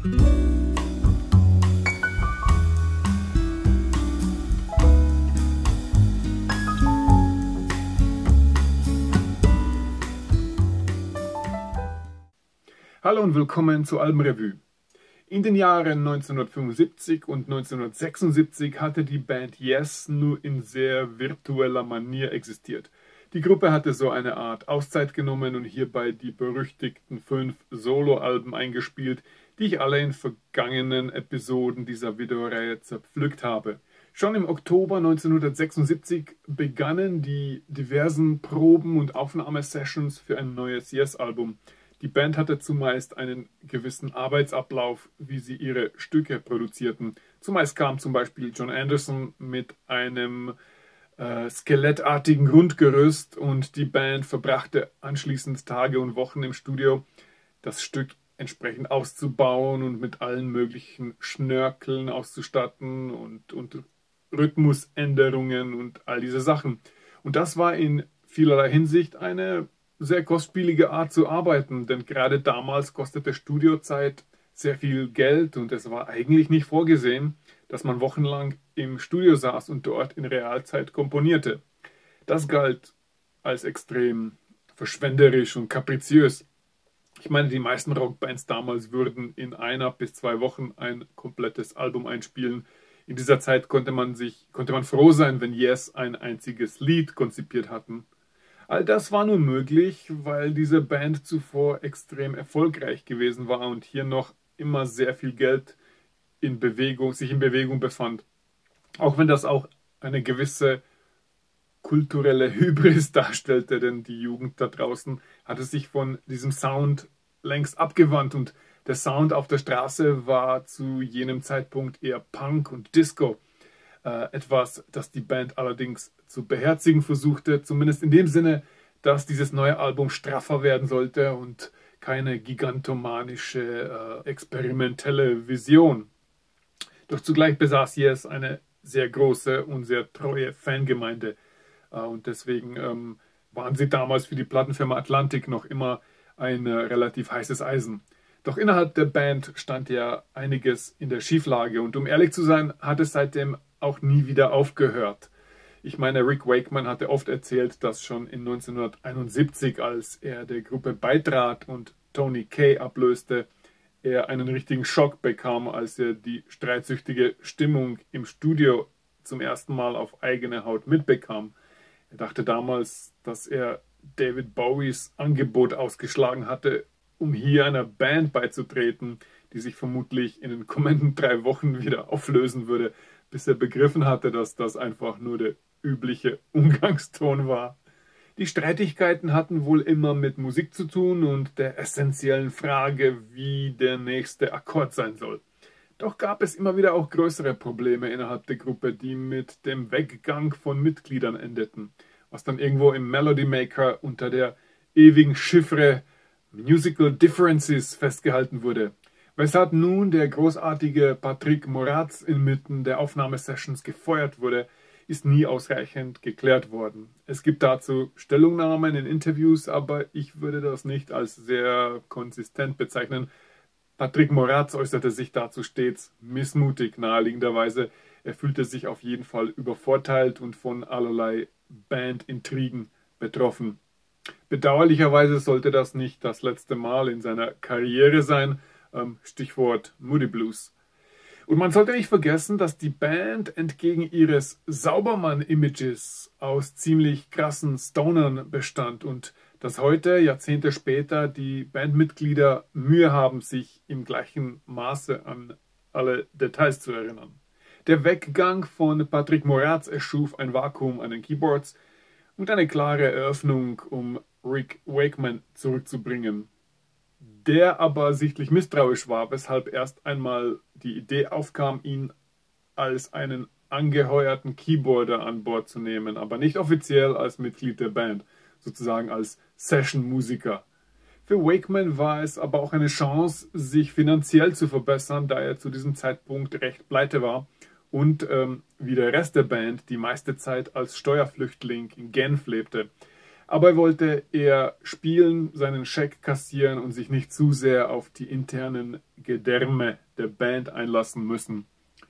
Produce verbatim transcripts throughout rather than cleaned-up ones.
Hallo und willkommen zur Albenrevue. In den Jahren neunzehnhundertfünfundsiebzig und neunzehnhundertsechsundsiebzig hatte die Band Yes nur in sehr virtueller Manier existiert. Die Gruppe hatte so eine Art Auszeit genommen und hierbei die berüchtigten fünf Soloalben eingespielt, die ich alle in vergangenen Episoden dieser Videoreihe zerpflückt habe. Schon im Oktober neunzehnhundertsechsundsiebzig begannen die diversen Proben- und Aufnahmesessions für ein neues Yes-Album. Die Band hatte zumeist einen gewissen Arbeitsablauf, wie sie ihre Stücke produzierten. Zumeist kam zum Beispiel Jon Anderson mit einem äh, skelettartigen Grundgerüst und die Band verbrachte anschließend Tage und Wochen im Studio, das Stück entsprechend auszubauen und mit allen möglichen Schnörkeln auszustatten und, und Rhythmusänderungen und all diese Sachen. Und das war in vielerlei Hinsicht eine sehr kostspielige Art zu arbeiten, denn gerade damals kostete Studiozeit sehr viel Geld und es war eigentlich nicht vorgesehen, dass man wochenlang im Studio saß und dort in Realzeit komponierte. Das galt als extrem verschwenderisch und kapriziös. Ich meine, die meisten Rockbands damals würden in einer bis zwei Wochen ein komplettes Album einspielen. In dieser Zeit konnte man sich, konnte man froh sein, wenn Yes ein einziges Lied konzipiert hatten. All das war nur möglich, weil diese Band zuvor extrem erfolgreich gewesen war und hier noch immer sehr viel Geld in Bewegung, sich in Bewegung befand. Auch wenn das auch eine gewisse kulturelle Hybris darstellte, denn die Jugend da draußen hatte sich von diesem Sound längst abgewandt und der Sound auf der Straße war zu jenem Zeitpunkt eher Punk und Disco. Etwas, das die Band allerdings zu beherzigen versuchte, zumindest in dem Sinne, dass dieses neue Album straffer werden sollte und keine gigantomanische, äh, experimentelle Vision. Doch zugleich besaß Yes eine sehr große und sehr treue Fangemeinde äh, und deswegen ähm, waren sie damals für die Plattenfirma Atlantic noch immer ein äh, relativ heißes Eisen. Doch innerhalb der Band stand ja einiges in der Schieflage und um ehrlich zu sein, hat es seitdem auch nie wieder aufgehört. Ich meine, Rick Wakeman hatte oft erzählt, dass schon in neunzehnhunderteinundsiebzig, als er der Gruppe beitrat und Tony Kaye ablöste, er einen richtigen Schock bekam, als er die streitsüchtige Stimmung im Studio zum ersten Mal auf eigene Haut mitbekam. Er dachte damals, dass er David Bowies Angebot ausgeschlagen hatte, um hier einer Band beizutreten, die sich vermutlich in den kommenden drei Wochen wieder auflösen würde, bis er begriffen hatte, dass das einfach nur der übliche Umgangston war. Die Streitigkeiten hatten wohl immer mit Musik zu tun und der essentiellen Frage, wie der nächste Akkord sein soll. Doch gab es immer wieder auch größere Probleme innerhalb der Gruppe, die mit dem Weggang von Mitgliedern endeten, was dann irgendwo im Melody Maker unter der ewigen Chiffre Musical Differences festgehalten wurde. Weshalb nun der großartige Patrick Moraz inmitten der Aufnahmesessions gefeuert wurde, ist nie ausreichend geklärt worden. Es gibt dazu Stellungnahmen in Interviews, aber ich würde das nicht als sehr konsistent bezeichnen. Patrick Moraz äußerte sich dazu stets missmutig, naheliegenderweise. Er fühlte sich auf jeden Fall übervorteilt und von allerlei Bandintrigen betroffen. Bedauerlicherweise sollte das nicht das letzte Mal in seiner Karriere sein. Stichwort Moody Blues. Und man sollte nicht vergessen, dass die Band entgegen ihres Saubermann-Images aus ziemlich krassen Stonern bestand und dass heute, Jahrzehnte später, die Bandmitglieder Mühe haben, sich im gleichen Maße an alle Details zu erinnern. Der Weggang von Patrick Moraz erschuf ein Vakuum an den Keyboards und eine klare Eröffnung, um Rick Wakeman zurückzubringen, der aber sichtlich misstrauisch war, weshalb erst einmal die Idee aufkam, ihn als einen angeheuerten Keyboarder an Bord zu nehmen, aber nicht offiziell als Mitglied der Band, sozusagen als Session-Musiker. Für Wakeman war es aber auch eine Chance, sich finanziell zu verbessern, da er zu diesem Zeitpunkt recht pleite war und ähm, wie der Rest der Band die meiste Zeit als Steuerflüchtling in Genf lebte. Aber er wollte eher spielen, seinen Scheck kassieren und sich nicht zu sehr auf die internen Gedärme der Band einlassen müssen.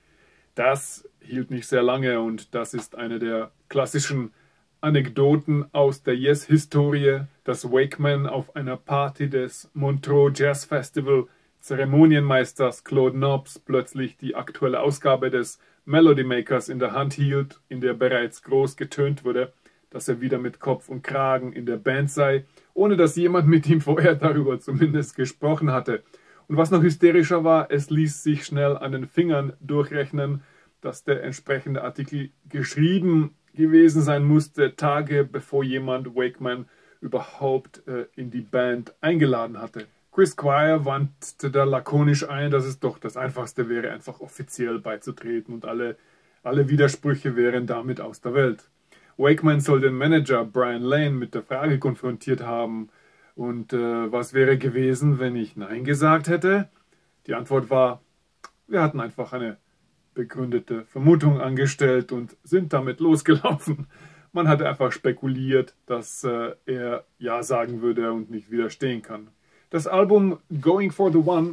Das hielt nicht sehr lange und das ist eine der klassischen Anekdoten aus der Yes-Historie, dass Wakeman auf einer Party des Montreux Jazz Festival Zeremonienmeisters Claude Nobs plötzlich die aktuelle Ausgabe des Melody Makers in der Hand hielt, in der bereits groß getönt wurde, dass er wieder mit Kopf und Kragen in der Band sei, ohne dass jemand mit ihm vorher darüber zumindest gesprochen hatte. Und was noch hysterischer war, es ließ sich schnell an den Fingern durchrechnen, dass der entsprechende Artikel geschrieben gewesen sein musste, Tage bevor jemand Wakeman überhaupt äh, in die Band eingeladen hatte. Chris Squire wandte da lakonisch ein, dass es doch das Einfachste wäre, einfach offiziell beizutreten und alle, alle Widersprüche wären damit aus der Welt. Wakeman soll den Manager Brian Lane mit der Frage konfrontiert haben, und äh, was wäre gewesen, wenn ich Nein gesagt hätte? Die Antwort war, wir hatten einfach eine begründete Vermutung angestellt und sind damit losgelaufen. Man hat einfach spekuliert, dass äh, er Ja sagen würde und nicht widerstehen kann. Das Album Going for the One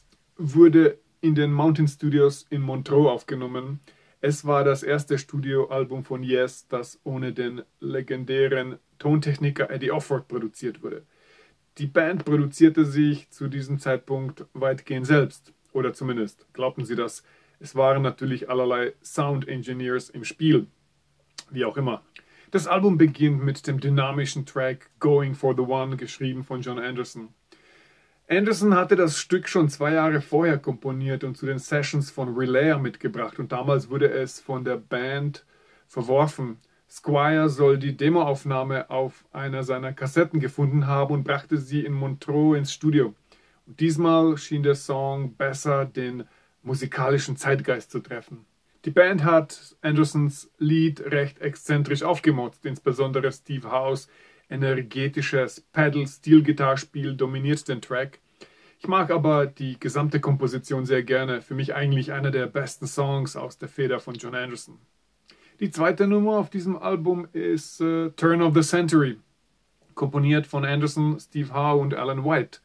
wurde in den Mountain Studios in Montreux aufgenommen. Es war das erste Studioalbum von Yes, das ohne den legendären Tontechniker Eddie Offord produziert wurde. Die Band produzierte sich zu diesem Zeitpunkt weitgehend selbst, oder zumindest glaubten sie das. Es waren natürlich allerlei Sound Engineers im Spiel, wie auch immer. Das Album beginnt mit dem dynamischen Track Going for the One, geschrieben von John Anderson. Anderson hatte das Stück schon zwei Jahre vorher komponiert und zu den Sessions von Relayer mitgebracht, und damals wurde es von der Band verworfen. Squire soll die Demoaufnahme auf einer seiner Kassetten gefunden haben und brachte sie in Montreux ins Studio. Und diesmal schien der Song besser den musikalischen Zeitgeist zu treffen. Die Band hat Andersons Lied recht exzentrisch aufgemotzt, insbesondere Steve Howe's energetisches Pedal-Steel-Gitarrespiel dominiert den Track. Ich mag aber die gesamte Komposition sehr gerne, für mich eigentlich einer der besten Songs aus der Feder von John Anderson. Die zweite Nummer auf diesem Album ist uh, Turn of the Century, komponiert von Anderson, Steve Howe und Alan White.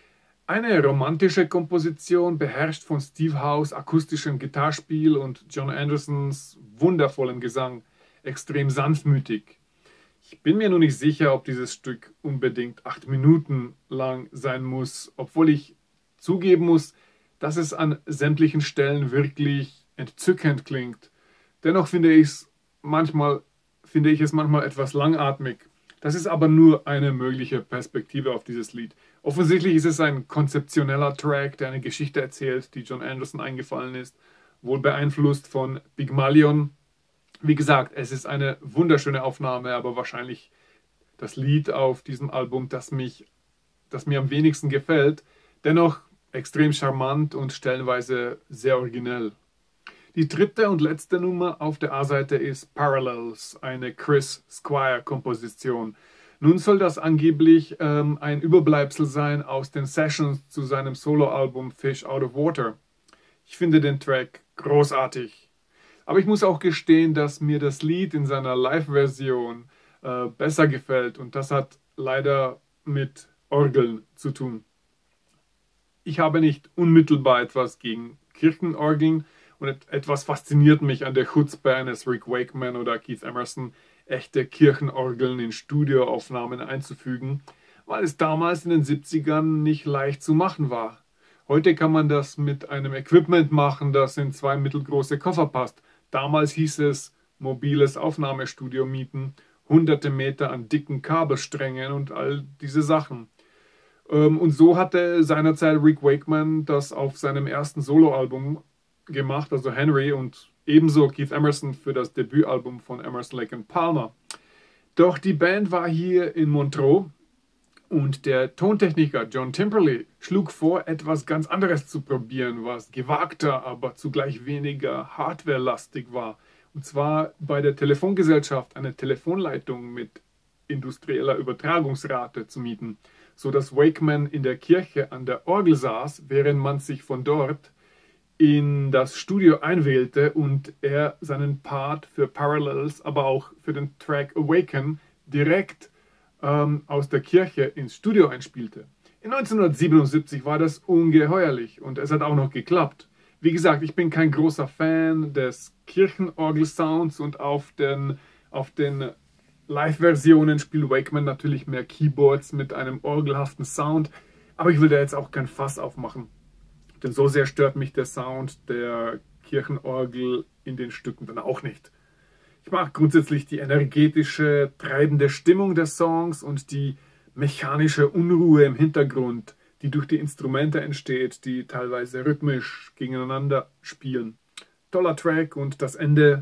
Eine romantische Komposition, beherrscht von Steve Howe's akustischem Gitarrespiel und John Andersons wundervollem Gesang, extrem sanftmütig. Ich bin mir nur nicht sicher, ob dieses Stück unbedingt acht Minuten lang sein muss, obwohl ich zugeben muss, dass es an sämtlichen Stellen wirklich entzückend klingt. Dennoch finde ich es manchmal, finde ich es manchmal etwas langatmig. Das ist aber nur eine mögliche Perspektive auf dieses Lied. Offensichtlich ist es ein konzeptioneller Track, der eine Geschichte erzählt, die John Anderson eingefallen ist, wohl beeinflusst von Pygmalion. Wie gesagt, es ist eine wunderschöne Aufnahme, aber wahrscheinlich das Lied auf diesem Album, das, mich, das mir am wenigsten gefällt. Dennoch extrem charmant und stellenweise sehr originell. Die dritte und letzte Nummer auf der A-Seite ist Parallels, eine Chris Squire-Komposition. Nun soll das angeblich ähm, ein Überbleibsel sein aus den Sessions zu seinem Soloalbum Fish Out of Water. Ich finde den Track großartig. Aber ich muss auch gestehen, dass mir das Lied in seiner Live-Version äh, besser gefällt, und das hat leider mit Orgeln zu tun. Ich habe nicht unmittelbar etwas gegen Kirchenorgeln, und etwas fasziniert mich an der Chutzpe eines Rick Wakeman oder Keith Emerson, echte Kirchenorgeln in Studioaufnahmen einzufügen, weil es damals in den siebzigern nicht leicht zu machen war. Heute kann man das mit einem Equipment machen, das in zwei mittelgroße Koffer passt. Damals hieß es mobiles Aufnahmestudio mieten, hunderte Meter an dicken Kabelsträngen und all diese Sachen. Und so hatte seinerzeit Rick Wakeman das auf seinem ersten Soloalbum gemacht, also Henry, und ebenso Keith Emerson für das Debütalbum von Emerson, Lake and Palmer. Doch die Band war hier in Montreux und der Tontechniker John Timperley schlug vor, etwas ganz anderes zu probieren, was gewagter, aber zugleich weniger hardwarelastig war. Und zwar bei der Telefongesellschaft eine Telefonleitung mit industrieller Übertragungsrate zu mieten, so dass Wakeman in der Kirche an der Orgel saß, während man sich von dort in das Studio einwählte und er seinen Part für Parallels, aber auch für den Track Awaken direkt ähm, aus der Kirche ins Studio einspielte. In neunzehnhundertsiebenundsiebzig war das ungeheuerlich und es hat auch noch geklappt. Wie gesagt, ich bin kein großer Fan des Kirchenorgel-Sounds und auf den, auf den Live-Versionen spielt Wakeman natürlich mehr Keyboards mit einem orgelhaften Sound, aber ich will da jetzt auch kein Fass aufmachen, denn so sehr stört mich der Sound der Kirchenorgel in den Stücken dann auch nicht. Ich mag grundsätzlich die energetische, treibende Stimmung der Songs und die mechanische Unruhe im Hintergrund, die durch die Instrumente entsteht, die teilweise rhythmisch gegeneinander spielen. Toller Track und das Ende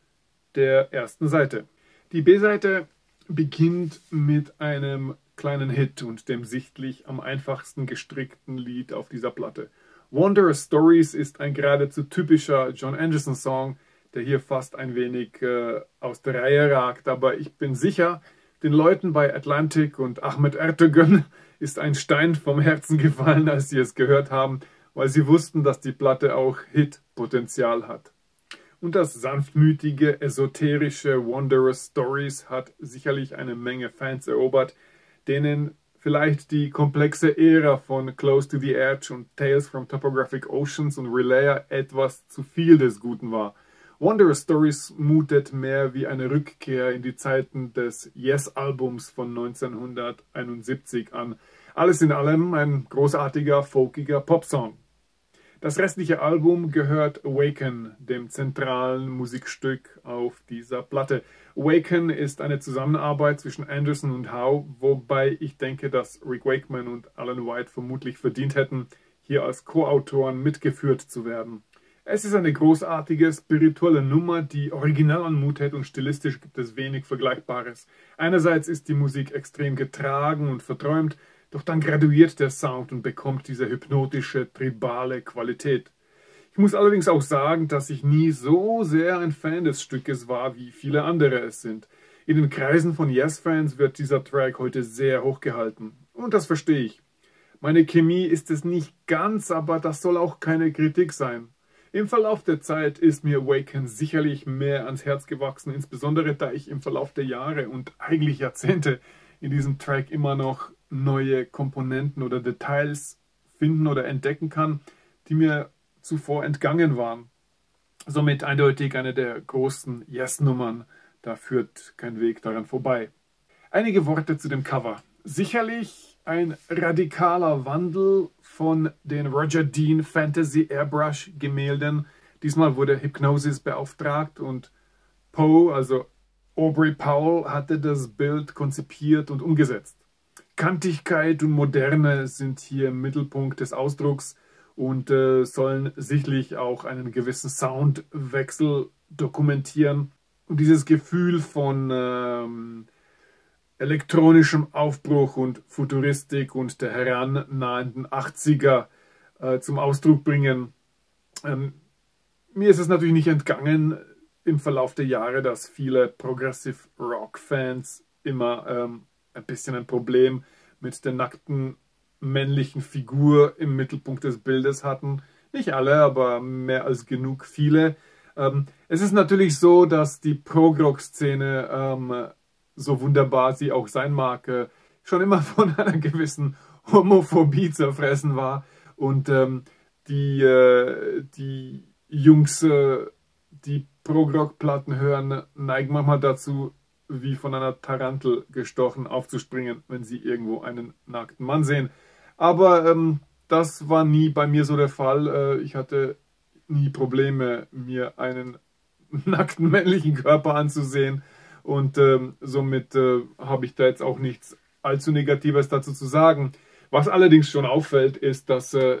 der ersten Seite. Die B-Seite beginnt mit einem kleinen Hit und dem sichtlich am einfachsten gestrickten Lied auf dieser Platte. Wanderer's Stories ist ein geradezu typischer John Anderson-Song, der hier fast ein wenig äh, aus der Reihe ragt, aber ich bin sicher, den Leuten bei Atlantic und Ahmet Ertegun ist ein Stein vom Herzen gefallen, als sie es gehört haben, weil sie wussten, dass die Platte auch Hit-Potenzial hat. Und das sanftmütige, esoterische Wanderer's Stories hat sicherlich eine Menge Fans erobert, denen vielleicht die komplexe Ära von Close to the Edge und Tales from Topographic Oceans und Relayer etwas zu viel des Guten war. Wanderer's Stories mutet mehr wie eine Rückkehr in die Zeiten des Yes-Albums von neunzehnhunderteinundsiebzig an. Alles in allem ein großartiger, folkiger Popsong. Das restliche Album gehört Awaken, dem zentralen Musikstück auf dieser Platte. Awaken ist eine Zusammenarbeit zwischen Anderson und Howe, wobei ich denke, dass Rick Wakeman und Alan White vermutlich verdient hätten, hier als Co-Autoren mitgeführt zu werden. Es ist eine großartige, spirituelle Nummer, die original anmutet und stilistisch gibt es wenig Vergleichbares. Einerseits ist die Musik extrem getragen und verträumt, doch dann graduiert der Sound und bekommt diese hypnotische, tribale Qualität. Ich muss allerdings auch sagen, dass ich nie so sehr ein Fan des Stückes war, wie viele andere es sind. In den Kreisen von Yes-Fans wird dieser Track heute sehr hochgehalten. Und das verstehe ich. Meine Chemie ist es nicht ganz, aber das soll auch keine Kritik sein. Im Verlauf der Zeit ist mir Awaken sicherlich mehr ans Herz gewachsen, insbesondere da ich im Verlauf der Jahre und eigentlich Jahrzehnte in diesem Track immer noch neue Komponenten oder Details finden oder entdecken kann, die mir zuvor entgangen waren. Somit eindeutig eine der großen Yes-Nummern, da führt kein Weg daran vorbei. Einige Worte zu dem Cover. Sicherlich ein radikaler Wandel von den Roger Dean Fantasy Airbrush Gemälden. Diesmal wurde Hipgnosis beauftragt und Poe, also Aubrey Powell, hatte das Bild konzipiert und umgesetzt. Kantigkeit und Moderne sind hier im Mittelpunkt des Ausdrucks und äh, sollen sicherlich auch einen gewissen Soundwechsel dokumentieren. Und dieses Gefühl von ähm, elektronischem Aufbruch und Futuristik und der herannahenden achtziger äh, zum Ausdruck bringen. Ähm, mir ist es natürlich nicht entgangen im Verlauf der Jahre, dass viele Progressive Rock Fans immer ähm, ein bisschen ein Problem mit der nackten männlichen Figur im Mittelpunkt des Bildes hatten. Nicht alle, aber mehr als genug viele. Ähm, es ist natürlich so, dass die Prog-Rock-Szene, ähm, so wunderbar sie auch sein mag, äh, schon immer von einer gewissen Homophobie zerfressen war. Und ähm, die, äh, die Jungs, äh, die Prog-Rock-Platten hören, neigen manchmal dazu, wie von einer Tarantel gestochen aufzuspringen, wenn sie irgendwo einen nackten Mann sehen. Aber ähm, das war nie bei mir so der Fall. Äh, ich hatte nie Probleme, mir einen nackten männlichen Körper anzusehen. Und ähm, somit äh, habe ich da jetzt auch nichts allzu Negatives dazu zu sagen. Was allerdings schon auffällt, ist, dass äh,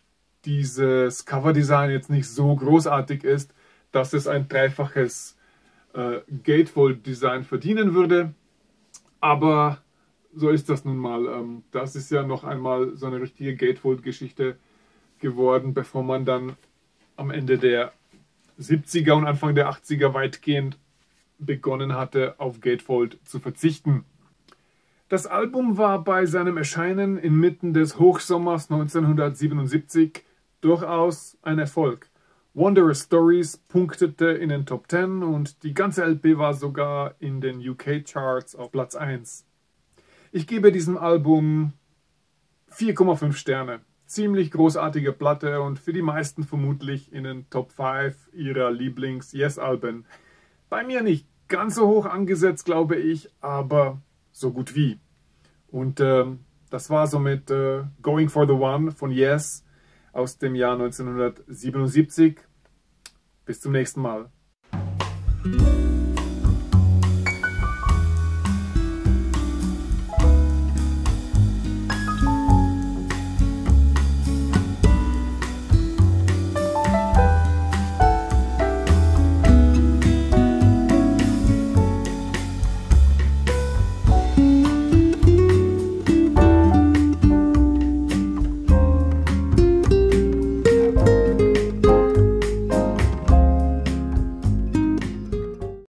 dieses Coverdesign jetzt nicht so großartig ist, dass es ein dreifaches äh, Gatefold-Design verdienen würde. Aber so ist das nun mal. Ähm, das ist ja noch einmal so eine richtige Gatefold-Geschichte geworden, bevor man dann am Ende der siebziger und Anfang der achtziger weitgehend begonnen hatte, auf Gatefold zu verzichten. Das Album war bei seinem Erscheinen inmitten des Hochsommers neunzehnhundertsiebenundsiebzig durchaus ein Erfolg. Wanderer's Stories punktete in den Top zehn und die ganze L P war sogar in den U K-Charts auf Platz eins. Ich gebe diesem Album vier Komma fünf Sterne. Ziemlich großartige Platte und für die meisten vermutlich in den Top fünf ihrer Lieblings-Yes-Alben. Bei mir nicht ganz so hoch angesetzt, glaube ich, aber so gut wie. Und ähm, das war somit äh, Going for the One von Yes aus dem Jahr neunzehnhundertsiebenundsiebzig. Bis zum nächsten Mal.